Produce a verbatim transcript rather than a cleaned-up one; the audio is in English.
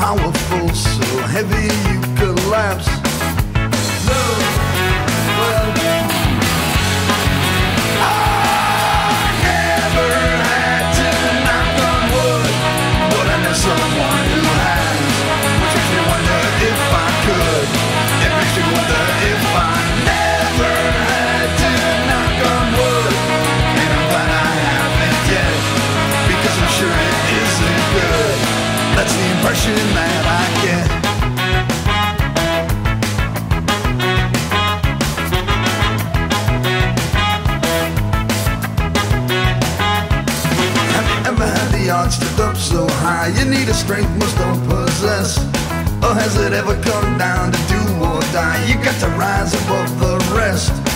powerful, so heavy you collapse. Love, well, I never had to knock on wood, but I know someone who has, which makes me wonder if I could. It makes me wonder if I never had to knock on wood, and I'm glad I haven't yet, because I'm sure it isn't good. That's the impression that I get. Have you ever had the odds stood up so high you need a strength most don't possess? Or has it ever come down to do or die? You got to rise above the rest.